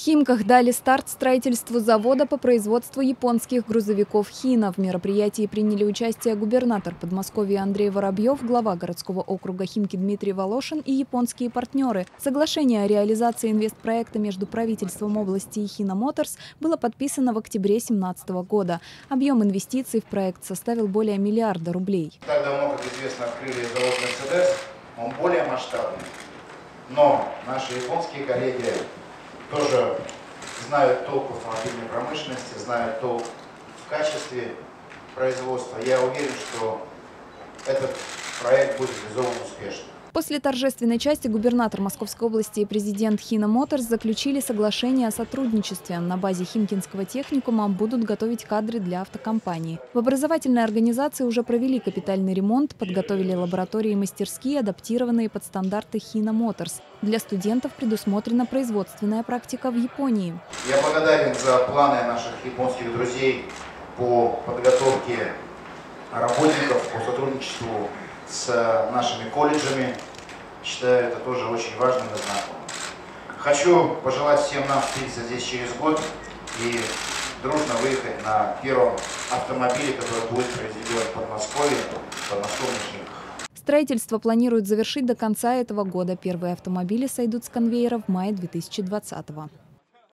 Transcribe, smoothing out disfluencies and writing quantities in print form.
Химках дали старт строительству завода по производству японских грузовиков «Хина». В мероприятии приняли участие губернатор Подмосковья Андрей Воробьев, глава городского округа Химки Дмитрий Волошин и японские партнеры. Соглашение о реализации инвестпроекта между правительством области и «Хина Моторс» было подписано в октябре 2017 года. Объем инвестиций в проект составил более миллиарда рублей. Так давно, как известно, открыли завод «Мерседес», он более масштабный. Но наши японские коллеги тоже знают толк в автомобильной промышленности, знают толк в качестве производства. Я уверен, что этот проект будет реализован успешно. После торжественной части губернатор Московской области и президент «Хина Моторс» заключили соглашение о сотрудничестве. На базе Химкинского техникума будут готовить кадры для автокомпании. В образовательной организации уже провели капитальный ремонт, подготовили лаборатории и мастерские, адаптированные под стандарты «Хина Моторс». Для студентов предусмотрена производственная практика в Японии. Я благодарен за планы наших японских друзей по подготовке работников, по сотрудничеству с нашими колледжами. Считаю, это тоже очень важным и знакомым. Хочу пожелать всем нам встретиться здесь через год и дружно выехать на первом автомобиле, который будет произведен в Подмосковье, в подмосковных Химках. Строительство планируют завершить до конца этого года. Первые автомобили сойдут с конвейера в мае 2020-го.